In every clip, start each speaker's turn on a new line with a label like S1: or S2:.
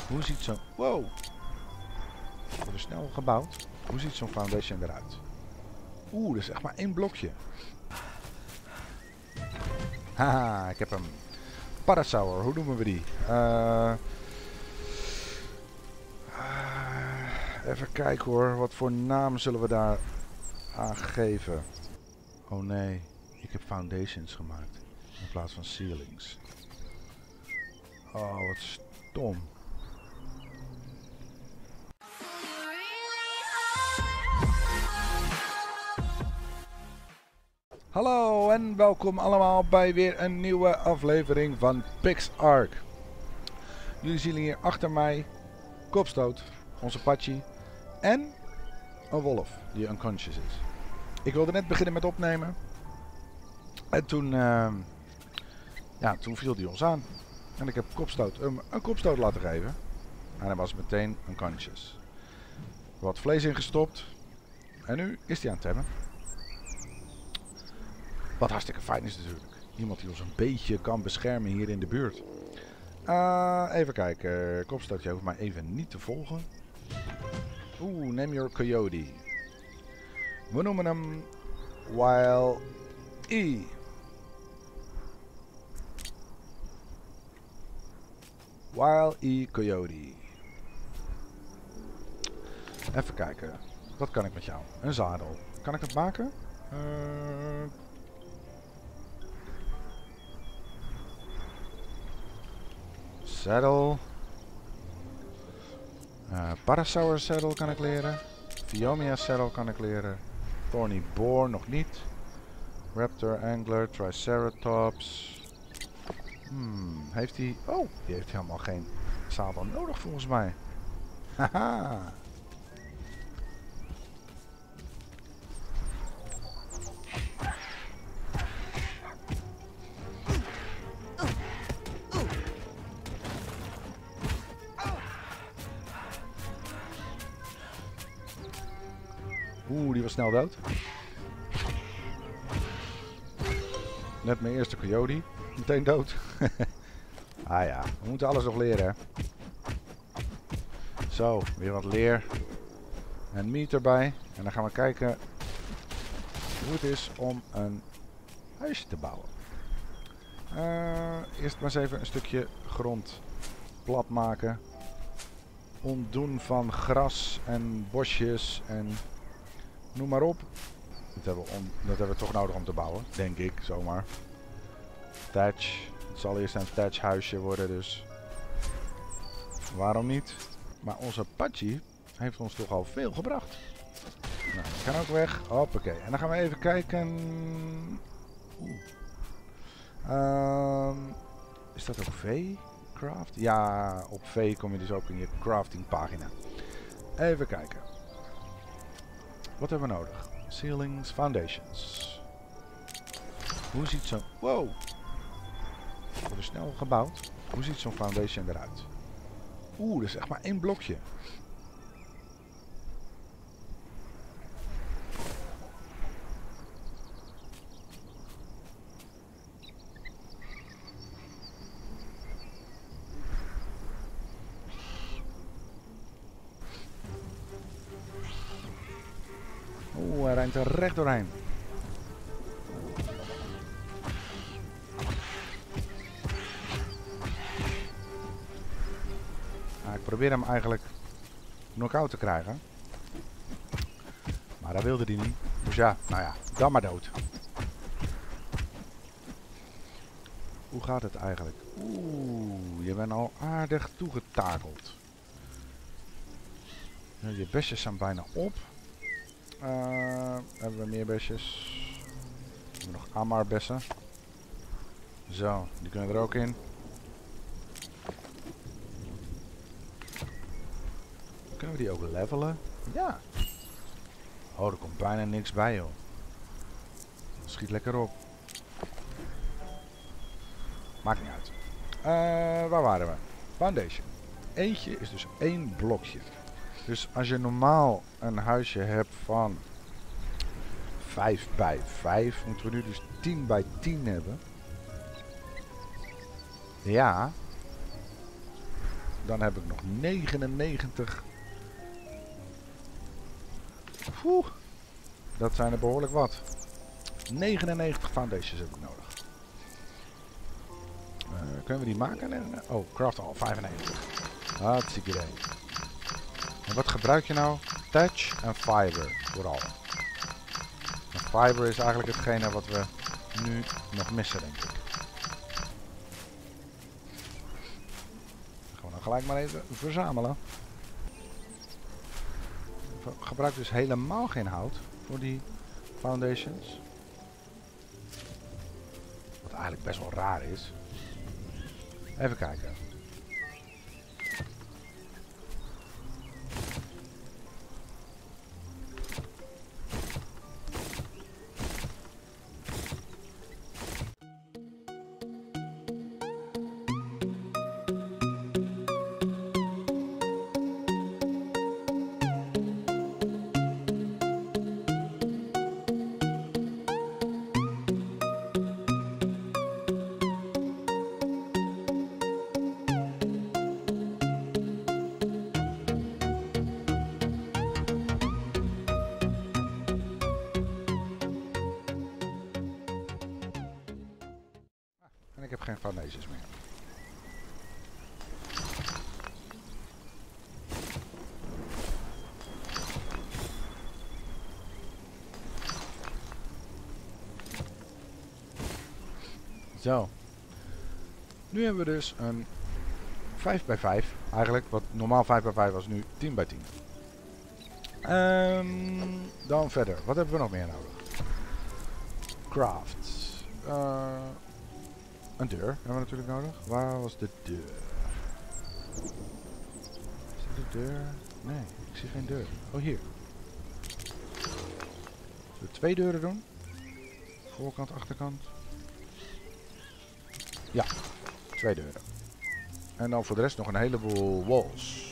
S1: Hoe ziet zo'n... Wow! Wordt snel gebouwd. Hoe ziet zo'n foundation eruit? Oeh, dat is echt maar één blokje. Haha, ik heb hem. Parasaur, hoe noemen we die? Even kijken hoor, wat voor naam zullen we daar aan geven? Oh nee, ik heb foundations gemaakt in plaats van ceilings. Oh, wat stom. Hallo en welkom allemaal bij weer een nieuwe aflevering van PixARK. Jullie zien hier achter mij Kopstoot, onze Patchy, en een wolf die unconscious is. Ik wilde net beginnen met opnemen en toen viel die ons aan. En ik heb Kopstoot een kopstoot laten geven en hij was meteen unconscious. Wat vlees ingestopt en nu is hij aan het temmen. Wat hartstikke fijn is natuurlijk. Iemand die ons een beetje kan beschermen hier in de buurt. Even kijken. Kopstootje hoeft mij even niet te volgen. Oeh, name your coyote. We noemen hem Wild E. Wild E Coyote. Even kijken. Wat kan ik met jou? Een zadel. Kan ik het maken? Saddle. Parasaur saddle kan ik leren. Phiomia saddle kan ik leren. Thorny boar nog niet. Raptor, angler, triceratops. Heeft hij... Oh, die heeft helemaal geen zadel nodig volgens mij. Haha. Oeh, die was snel dood. Net mijn eerste coyote. Meteen dood. Ah ja, we moeten alles nog leren, hè. Zo, weer wat leer. En meat erbij. En dan gaan we kijken hoe het is om een huisje te bouwen. Eerst maar eens even een stukje grond plat maken. Ontdoen van gras en bosjes en... noem maar op. Dat hebben we toch nodig om te bouwen, denk ik, zomaar. Thatch. Het zal eerst een thatch huisje worden, dus waarom niet? Maar onze Patchy heeft ons toch al veel gebracht. Nou, dat kan ook weg. Hoppakee. En dan gaan we even kijken. Is dat ook V-craft? Ja, op V kom je dus ook in je crafting pagina. Even kijken. Wat hebben we nodig? Ceilings, foundations. Hoe ziet zo'n... Wow! Wordt snel gebouwd. Hoe ziet zo'n foundation eruit? Oeh, dat is echt maar één blokje. Oeh, hij rijdt er recht doorheen. Ik probeer hem eigenlijk knock-out te krijgen. Maar dat wilde hij niet. Dus ja, nou ja, dan maar dood. Hoe gaat het eigenlijk? Oeh, je bent al aardig toegetakeld. Je besjes zijn bijna op. Hebben we meer besjes? We hebben nog Amar bessen. Zo, die kunnen er ook in. Kunnen we die ook levelen? Ja. Oh, er komt bijna niks bij, joh. Schiet lekker op. Maakt niet uit. Waar waren we? Foundation. Eentje is dus één blokje. Dus als je normaal een huisje hebt van 5 bij 5, moeten we nu dus 10 bij 10 hebben. Ja. Dan heb ik nog 99. Oeh, dat zijn er behoorlijk wat. 99 foundations heb ik nodig. Kunnen we die maken? Nee. Oh, craft al 95. Hartstikke idee. En wat gebruik je nou? Thatch en fiber vooral. En fiber is eigenlijk hetgene wat we nu nog missen, denk ik. Gewoon dan gelijk maar even verzamelen. Ik gebruik dus helemaal geen hout voor die foundations. Wat eigenlijk best wel raar is. Even kijken. En ik heb geen foundations meer. Zo. Nu hebben we dus een 5x5. Eigenlijk, wat normaal 5x5 was, nu 10x10. Dan verder. Wat hebben we nog meer nodig? Craft. Een deur hebben we natuurlijk nodig. Waar was de deur? Is dit de deur? Nee, ik zie geen deur. Oh, hier. Zullen we 2 deuren doen? Voorkant, achterkant. Ja, 2 deuren. En dan voor de rest nog een heleboel walls.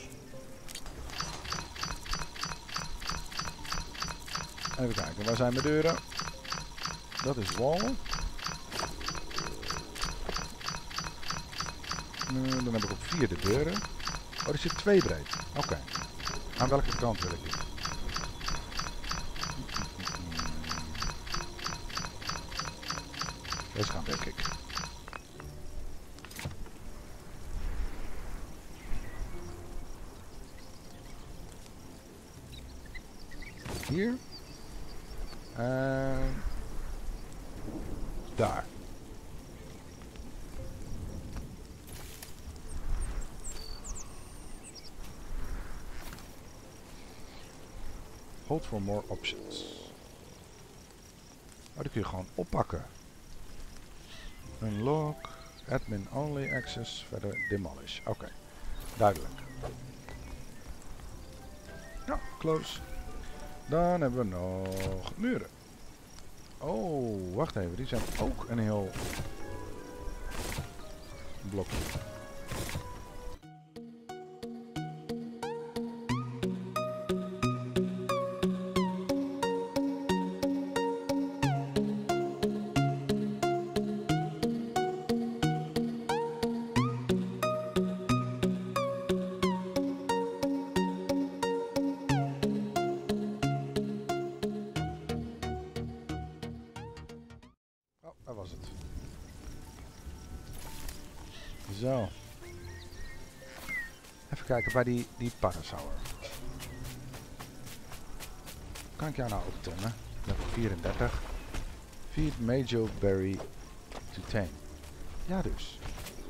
S1: Even kijken, waar zijn mijn deuren? Dat is wall. Dan heb ik op 4 de deuren. Oh, er zit 2 breed. Oké. Aan welke kant wil ik dit? Deze kant, denk ik. Hier. En daar. Hold for more options. Oh, die kun je gewoon oppakken. Unlock. Admin only access. Verder demolish. Oké. Duidelijk. Ja, close. Dan hebben we nog muren. Oh, wacht even. Die zijn ook een heel blokje. Oh, daar was het. Zo. Even kijken bij die parasaur. Kan ik jou nou optemmen? Level 34. Feed Major Berry to tame. Ja dus.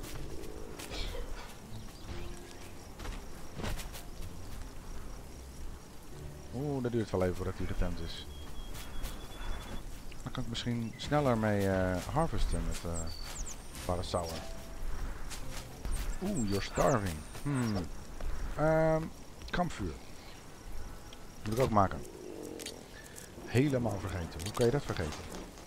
S1: Oeh, dat duurt wel even voordat hij getemd is. Dan kan ik misschien sneller mee harvesten met parasaur. Oeh, you're starving. Kampvuur. Moet ik ook maken. Helemaal vergeten. Hoe kan je dat vergeten?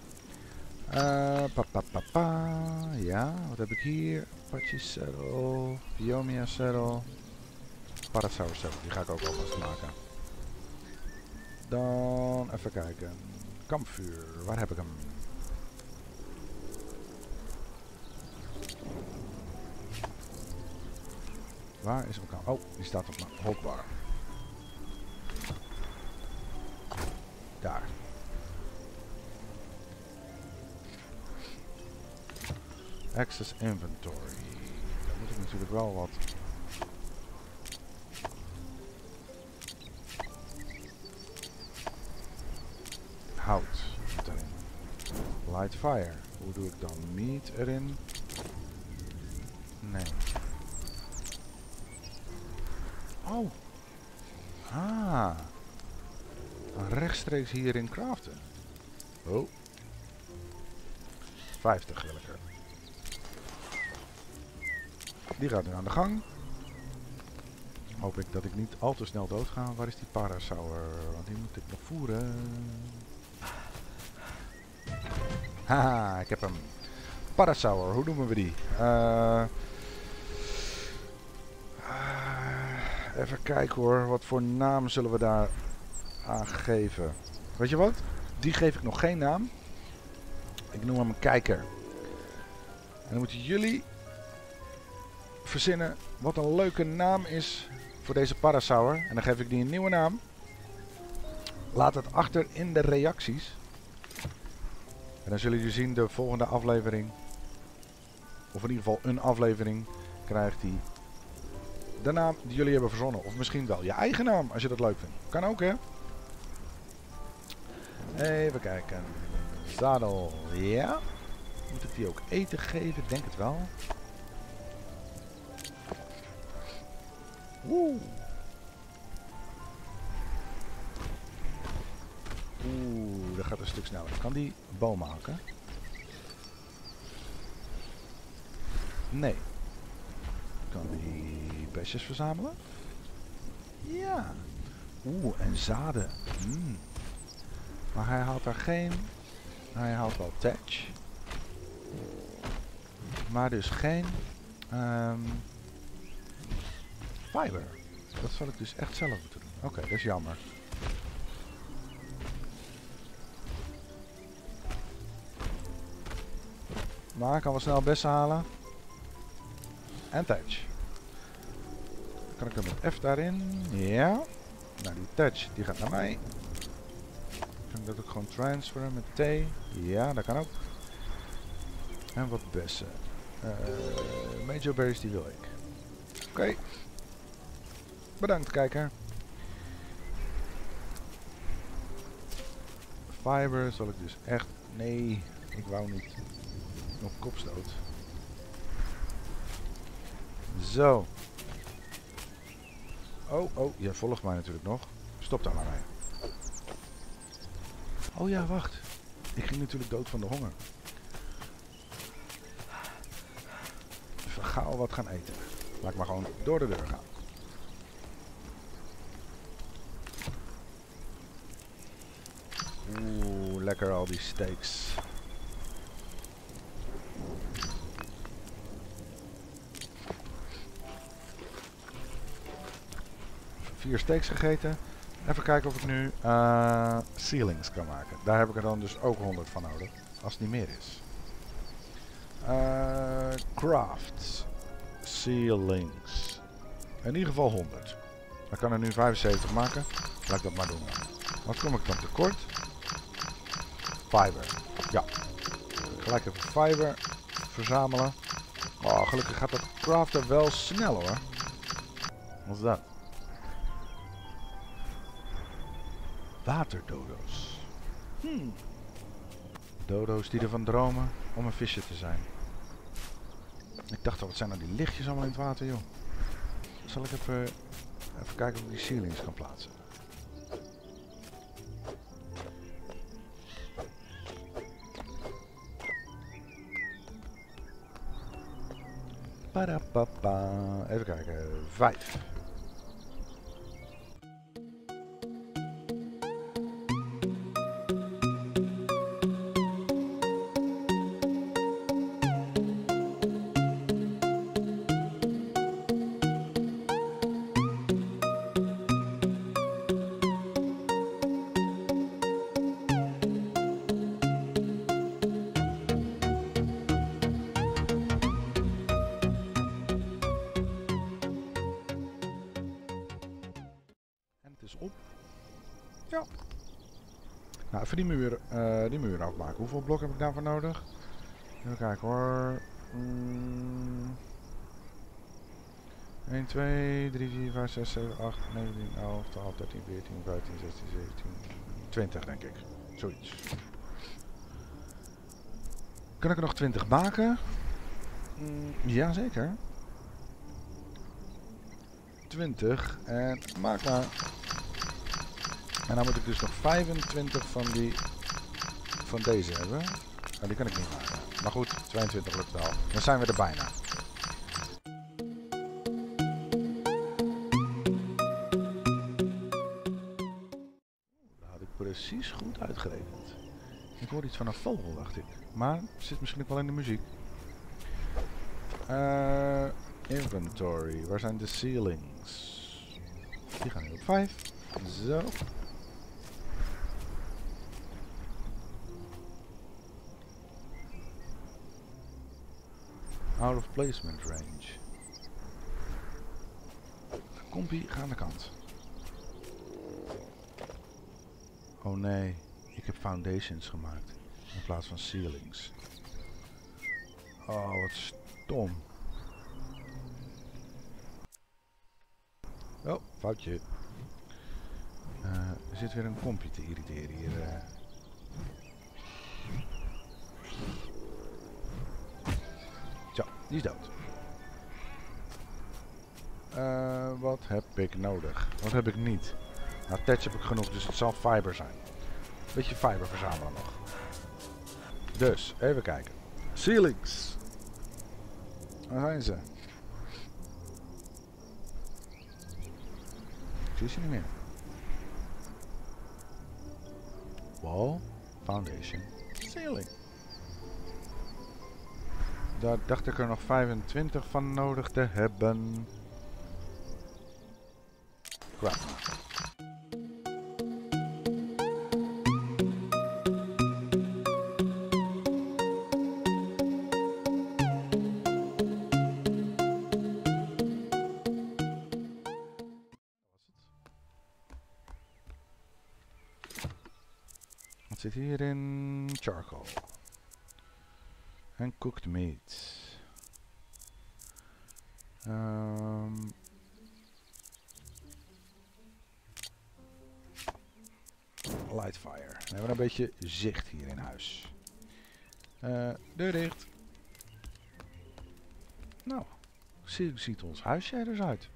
S1: Ja, wat heb ik hier? Apache Saddle, Biomia Saddle, Parasaur Saddle. Die ga ik ook alvast maken. Dan even kijken. Kampvuur, waar heb ik hem? Waar is mijn camera? Oh, die staat op mijn hotbar. Daar. Access inventory. Daar moet ik natuurlijk wel wat... hout moet erin. Light fire. Hoe doe ik dan? Meat erin? Nee. Oh. Ah. Rechtstreeks hierin craften. Oh. 50 wil ik er. Die gaat nu aan de gang. Hoop ik dat ik niet al te snel dood ga. Waar is die parasaur? Want die moet ik nog voeren. Haha, ik heb hem. Parasaur, hoe noemen we die? Even kijken hoor, wat voor naam zullen we daar aan geven? Weet je wat? Die geef ik nog geen naam. Ik noem hem een kijker. En dan moeten jullie verzinnen wat een leuke naam is voor deze parasaur. En dan geef ik die een nieuwe naam. Laat het achter in de reacties. En dan zullen jullie zien de volgende aflevering. Of in ieder geval een aflevering krijgt die de naam die jullie hebben verzonnen. Of misschien wel je eigen naam als je dat leuk vindt. Kan ook hè. Even kijken. Zadel. Ja. Moet ik die ook eten geven? Denk het wel. Oeh. Oeh, dat gaat een stuk sneller. Kan die boom maken? Nee. Kan die besjes verzamelen? Ja. Oeh, en zaden. Maar hij haalt daar geen... Hij haalt wel thatch. Maar dus geen... fiber. Dat zal ik dus echt zelf moeten doen. Oké, dat is jammer. Maar ik kan wel snel bessen halen. En touch. Dan kan ik hem met F daarin. Ja. Nou, die touch die gaat naar mij. Kan ik dat ook gewoon transferen met T? Ja, dat kan ook. En wat bessen. Major berries die wil ik. Oké. Bedankt kijker. Fiber zal ik dus echt... Nee, ik wou niet. Op kopstoot. Zo. Oh, je volgt mij natuurlijk nog. Stop daar maar mee. Oh ja, wacht. Ik ging natuurlijk dood van de honger. Even gauw wat gaan eten. Laat ik maar gewoon door de deur gaan. Oeh, lekker al die steaks. Vier steaks gegeten. Even kijken of ik nu ceilings kan maken. Daar heb ik er dan dus ook 100 van nodig. Als het niet meer is. Craft. Ceilings. In ieder geval 100. Dan kan er nu 75 maken. Laat ik dat maar doen. Wat kom ik dan tekort? Fiber. Ja. Gelijk even fiber verzamelen. Oh, gelukkig gaat dat craften wel snel hoor. Wat is dat? Waterdodo's. Dodo's die ervan dromen om een visje te zijn. Ik dacht al, wat zijn nou die lichtjes allemaal in het water, joh. Zal ik even kijken of ik die ceilings kan plaatsen. Padapapa. Even kijken. 5. dus op. Ja. Nou, even die muur afmaken. Hoeveel blokken heb ik daarvoor nodig? Even kijken hoor. 1, 2, 3, 4, 5, 6, 7, 8, 9, 10, 11, 12, 13, 14, 15, 16, 17, 20 denk ik. Zoiets. Kan ik er nog 20 maken? Jazeker. 20 en maak maar. En dan moet ik dus nog 25 van deze hebben. Nou, die kan ik niet maken. Maar goed, 22 lukt wel. Dan zijn we er bijna. Dat had ik precies goed uitgerekend. Ik hoor iets van een vogel, dacht ik. Maar het zit misschien ook wel in de muziek. Inventory. Waar zijn de ceilings? Die gaan nu op 5. Zo. Out of placement range. Kompie, ga aan de kant. Oh nee, ik heb foundations gemaakt in plaats van ceilings. Oh, wat stom. Oh, foutje. Er zit weer een kompje te irriteren hier. Zo, die is dood. Wat heb ik nodig? Wat heb ik niet? Nou, thatch heb ik genoeg, dus het zal fiber zijn. Beetje fiber verzamelen nog. Dus, even kijken. Ceilings. Waar zijn ze? Ik zie ze niet meer. Wall, foundation, ceiling. Daar dacht ik er nog 25 van nodig te hebben. Crap. Wat zit hierin? Charcoal. En cooked meat. Lightfire. Dan hebben we een beetje zicht hier in huis. Deur dicht. Nou, ziet ons huisje er dus uit.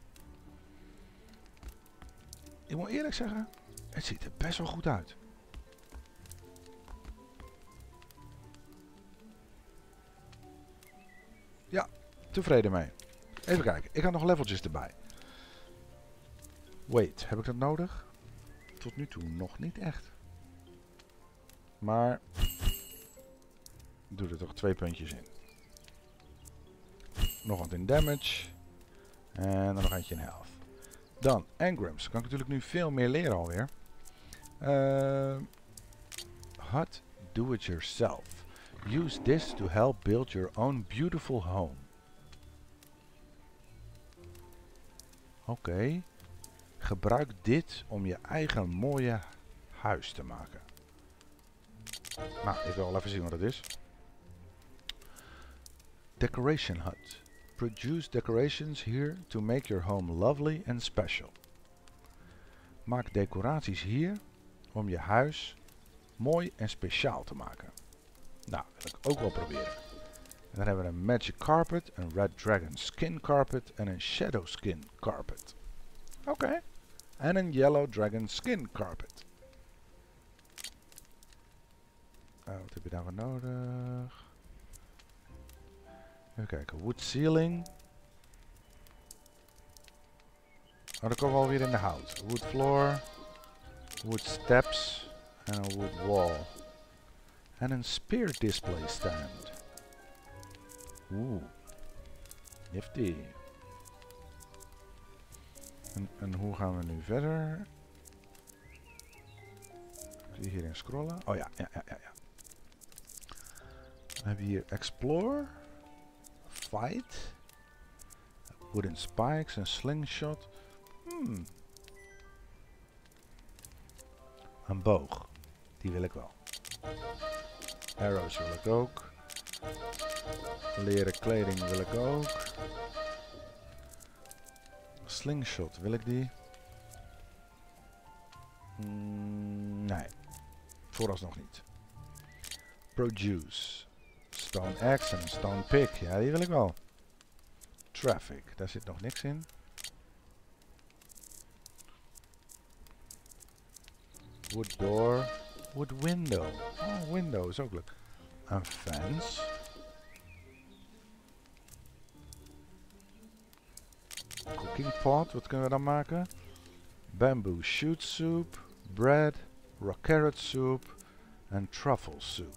S1: Ik moet eerlijk zeggen, het ziet er best wel goed uit. Ja, tevreden mee. Even kijken, ik had nog leveltjes erbij. Wait, heb ik dat nodig? Tot nu toe nog niet echt. Maar doe er toch 2 puntjes in. Nog wat in damage. En dan nog eentje in health. Dan, engrams. Kan ik natuurlijk nu veel meer leren alweer. Hut do it yourself. Use this to help build your own beautiful home. Oké. Gebruik dit om je eigen mooie huis te maken. Nou, ik wil wel even zien wat het is. Decoration hut. Produce decorations here to make your home lovely and special. Maak decoraties hier om je huis mooi en speciaal te maken. Nou, dat wil ik ook wel proberen. En dan hebben we een magic carpet, een red dragon skin carpet en een shadow skin carpet. Oké. En een yellow dragon skin carpet. Wat heb je daarvoor nodig? Even kijken. Wood ceiling. Oh, dan komen we alweer in de hout. Wood floor. Wood steps. En een wood wall. En een spear display stand. Oeh. Nifty. En hoe gaan we nu verder? Kun je hierin scrollen? Oh ja. Dan hebben we hier explore. Fight. Wooden spikes en slingshot. Een boog. Die wil ik wel. Arrows wil ik ook. Leren kleding wil ik ook. Slingshot, wil ik die? Nee. Vooralsnog niet. Produce. Stone axe en stone pick. Ja, die wil ik wel. Traffic. Daar zit nog niks in. Wood door. Wood window. Oh, window is ook leuk. Een fence. Cooking pot. Wat kunnen we dan maken? Bamboo shoot soup. Bread. Raw carrot soup. En truffle soup.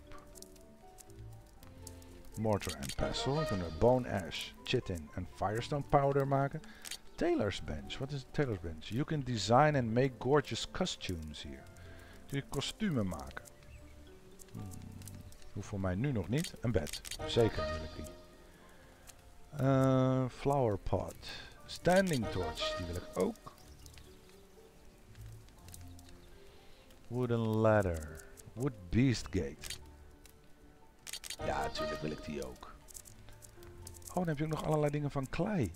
S1: Mortar and pestle. We kunnen bone ash, chitin en firestone powder maken. Tailor's bench. Wat is een tailor's bench? You can design and make gorgeous costumes hier. Kun je kostumen maken. Hoeft voor mij nu nog niet. Een bed. Zeker wil ik die. Flower pot. Standing torch. Die wil ik ook. Wooden ladder. Wood beast gate. Ja, natuurlijk wil ik die ook. Oh, dan heb je ook nog allerlei dingen van klei.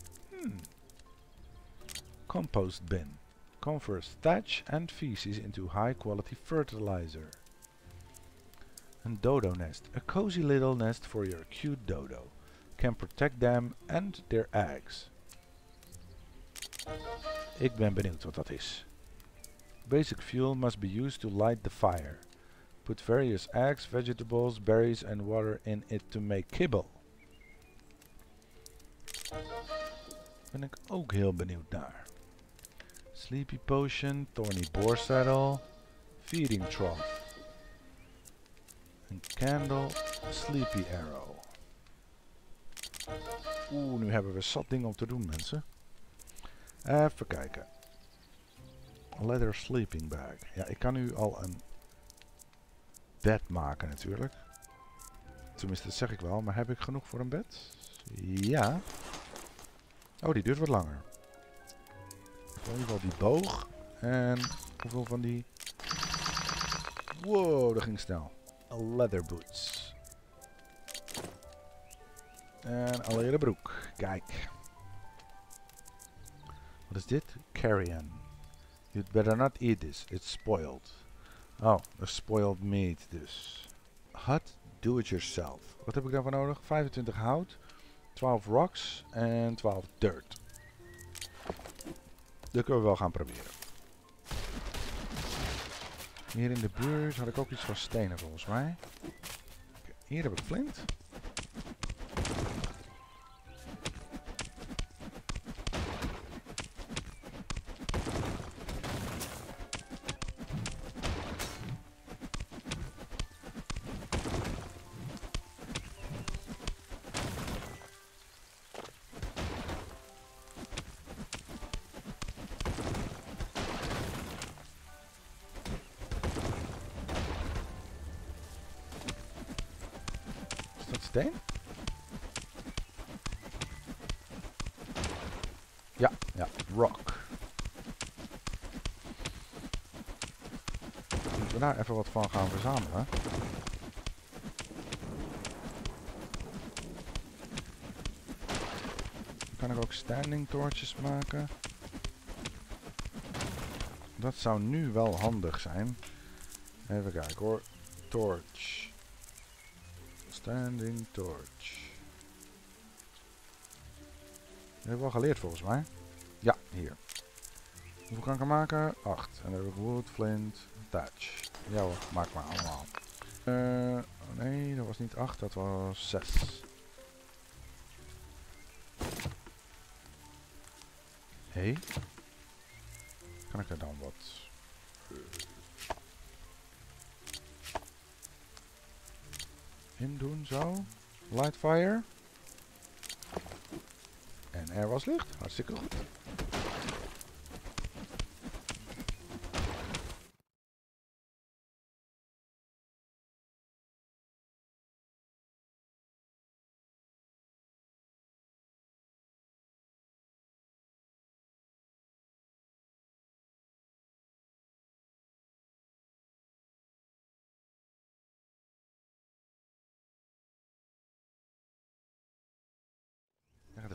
S1: Compost bin. Converts thatch and feces into high quality fertilizer. Een dodo nest. A cozy little nest for your cute dodo. Can protect them and their eggs. Ik ben benieuwd wat dat is. Basic fuel must be used to light the fire. Put various eggs, vegetables, berries and water in it to make kibble. Ben ik ook heel benieuwd naar. Sleepy potion, thorny boar saddle, feeding trough. Een candle, sleepy arrow. Oeh, nu hebben we zat dingen om te doen, mensen. Even kijken. Leather sleeping bag. Ja, ik kan nu al een bed maken natuurlijk. Tenminste, dat zeg ik wel. Maar heb ik genoeg voor een bed? Ja. Oh, die duurt wat langer. In ieder geval die boog. En hoeveel van die... Wow, dat ging snel. Leather boots. En een leren broek. Kijk. Wat is dit? Carrion. You'd better not eat this. It's spoiled. Oh, a spoiled meat dus. Hut, do it yourself. Wat heb ik daarvoor nodig? 25 hout, 12 rocks en 12 dirt. Dat kunnen we wel gaan proberen. Hier in de buurt had ik ook iets van stenen volgens mij. Kijk, hier heb ik flint. Steen? Ja, ja, rock. Moeten we daar even wat van gaan verzamelen? Dan kan ik ook standing torches maken. Dat zou nu wel handig zijn. Even kijken hoor. Torch. Standing torch. Dat heb ik wel geleerd volgens mij. Ja, hier. Hoeveel kan ik er maken? 8. En dan heb ik wood, flint, thatch. Ja hoor, maak maar allemaal. Oh nee, dat was niet 8, dat was 6. Hé? Kan ik er dan wat... in doen, zo. Lightfire. En er was licht. Hartstikke goed.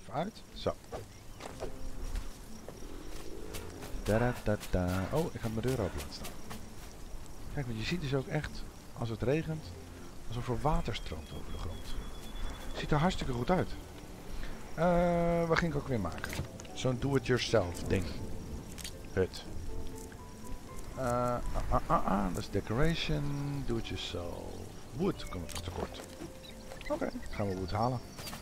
S1: even uit. Zo. Da-da-da-da. Oh, ik ga mijn deur open laten staan. Kijk, want je ziet dus ook echt, als het regent, alsof er water stroomt over de grond. Ziet er hartstikke goed uit. Wat ging ik ook weer maken? Zo'n do-it-yourself ding. Hut. Dat is decoration. Do-it-yourself. Wood. Komt nog tekort. Oké, gaan we wood halen.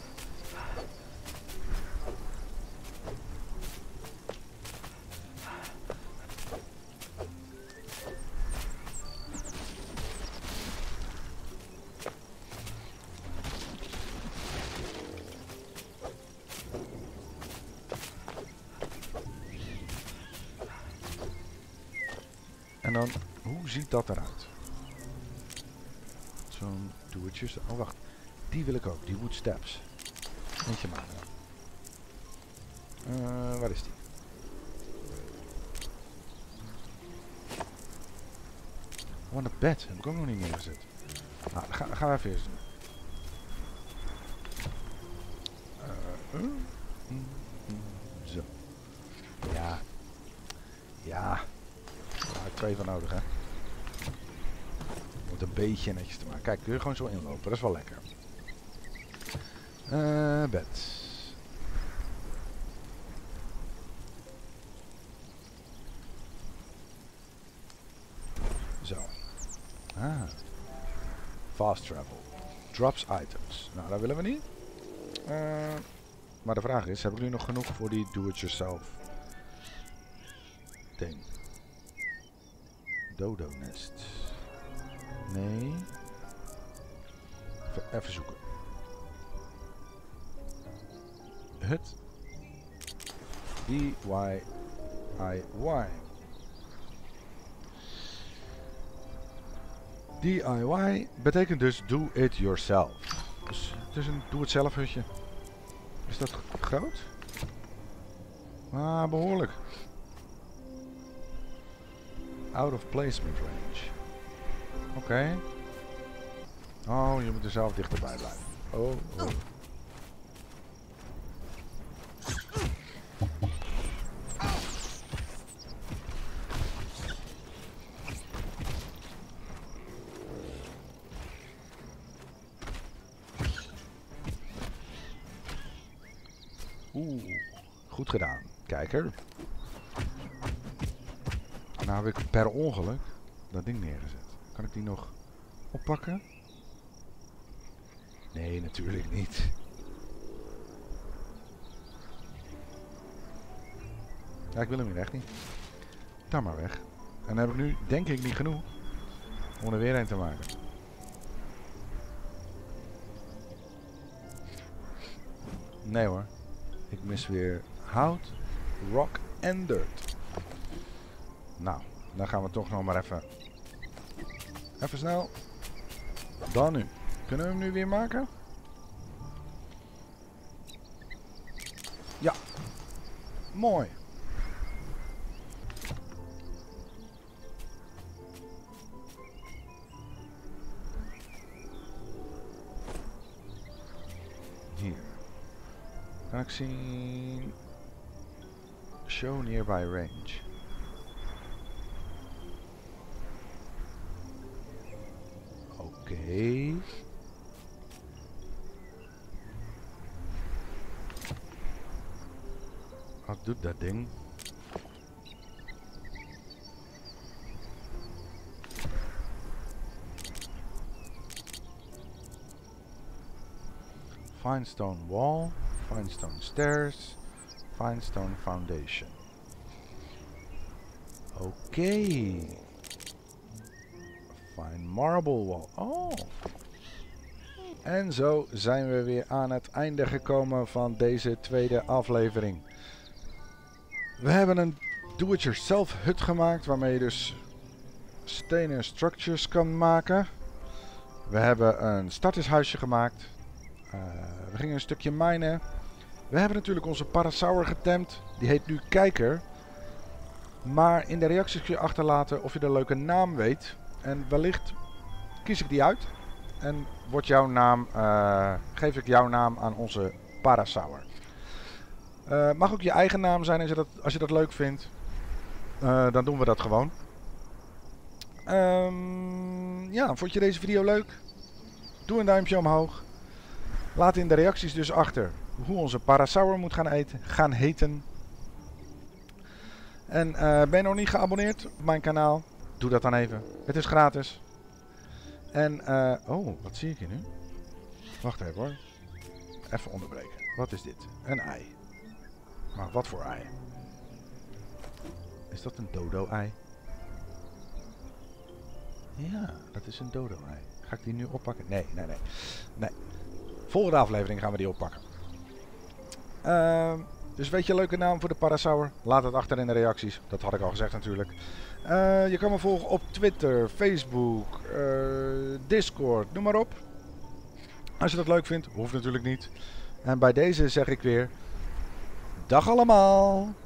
S1: En dan, hoe ziet dat eruit? Zo'n doertjes. Oh wacht, die wil ik ook, die wood steps. Eentje maken. Waar is die? Oh, een bed, heb ik ook nog niet neergezet. Nou, dan gaan we even eerst doen. Zo. Ja. Ja. Daar heb ik 2 van nodig, hè. Om het een beetje netjes te maken. Kijk, kun je gewoon zo inlopen. Dat is wel lekker. Bed. Zo. Ah. Fast travel. Drops items. Nou, dat willen we niet. Maar de vraag is, heb ik nu nog genoeg voor die do-it-yourself ding? Dodo nest. Nee. Even zoeken. Hut. DIY. DIY betekent dus do it yourself. Dus het is een doe-het-zelf hutje. Is dat groot? Ah, behoorlijk. Out of placement range. Oké. Oh, je moet er zelf dichterbij blijven. Oh. Goed gedaan, kijker. Nou heb ik per ongeluk dat ding neergezet. Kan ik die nog oppakken? Nee, natuurlijk niet. Ja, ik wil hem hier echt niet. Dan maar weg. En dan heb ik nu, denk ik, niet genoeg om er weer een te maken. Nee hoor. Ik mis weer hout, rock en dirt. Nou, dan gaan we toch nog maar even. Even snel. Dan nu. Kunnen we hem nu weer maken? Ja. Mooi. Hier. Kan ik zien. Show nearby range. Oké. Wat doet dat ding? Fine stone wall, fine stone stairs, fine stone foundation. Oké. Fine marble wall. Oh. En zo zijn we weer aan het einde gekomen van deze tweede aflevering. We hebben een do-it-yourself hut gemaakt waarmee je dus stenen structures kan maken. We hebben een startershuisje gemaakt. We gingen een stukje minen. We hebben natuurlijk onze parasaur getemd. Die heet nu Kijker. Maar in de reacties kun je achterlaten of je de leuke naam weet. En wellicht kies ik die uit. En wordt jouw naam, geef ik jouw naam aan onze parasaur. Mag ook je eigen naam zijn als je dat leuk vindt. Dan doen we dat gewoon. Ja, vond je deze video leuk? Doe een duimpje omhoog. Laat in de reacties dus achter hoe onze Parasaur moet gaan heten. En ben je nog niet geabonneerd op mijn kanaal? Doe dat dan even. Het is gratis. En, oh, wat zie ik hier nu? Wacht even hoor. Even onderbreken. Wat is dit? Een ei. Maar wat voor ei? Is dat een dodo-ei? Ja, dat is een dodo-ei. Ga ik die nu oppakken? Nee. Volgende aflevering gaan we die oppakken. Dus weet je een leuke naam voor de Parasaur? Laat het achter in de reacties. Dat had ik al gezegd natuurlijk. Je kan me volgen op Twitter, Facebook, Discord, noem maar op. Als je dat leuk vindt, hoeft natuurlijk niet. En bij deze zeg ik weer... Dag allemaal!